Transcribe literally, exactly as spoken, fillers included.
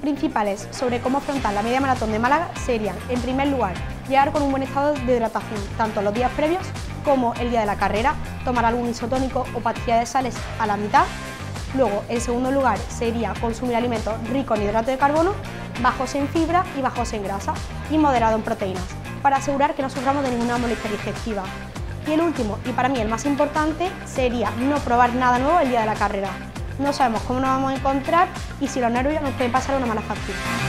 principales sobre cómo afrontar la media maratón de Málaga serían, en primer lugar, llegar con un buen estado de hidratación, tanto los días previos como el día de la carrera, tomar algún isotónico o pastilla de sales a la mitad. Luego, en segundo lugar, sería consumir alimentos ricos en hidrato de carbono, bajos en fibra y bajos en grasa y moderado en proteínas, para asegurar que no suframos de ninguna molestia digestiva. Y el último, y para mí el más importante, sería no probar nada nuevo el día de la carrera. No sabemos cómo nos vamos a encontrar y si los nervios nos pueden pasar una mala factura.